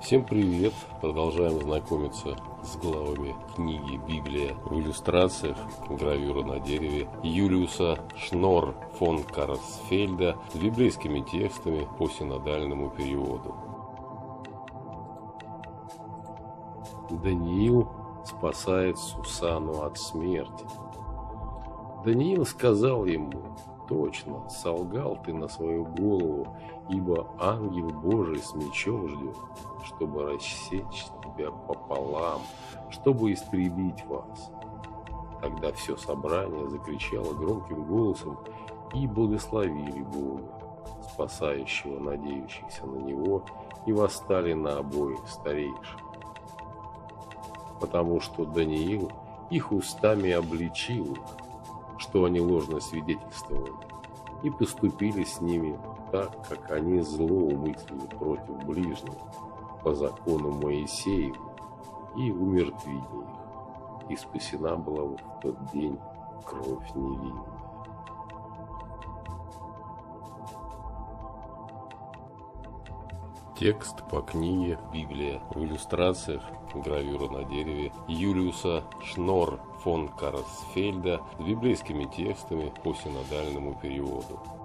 Всем привет! Продолжаем знакомиться с главами книги «Библия» в иллюстрациях, гравюра на дереве Юлиуса Шнор фон Карсфельда с библейскими текстами по синодальному переводу. Даниил спасает Сусанну от смерти. Даниил сказал ему: «Точно, солгал ты на свою голову, ибо ангел Божий с мечом ждет, чтобы рассечь тебя пополам, чтобы истребить вас». Тогда все собрание закричало громким голосом и благословили Бога, спасающего надеющихся на Него, и восстали на обоих старейшин. Потому что Даниил их устами обличил их, что они ложно свидетельствовали, и поступили с ними так, как они злоумыслили против ближних по закону Моисееву, и умертвили их, и спасена была в тот день кровь невинная. Текст по книге «Библия» в иллюстрациях, гравюра на дереве Юлиуса Шнор фон Карсфельда с библейскими текстами по синодальному переводу.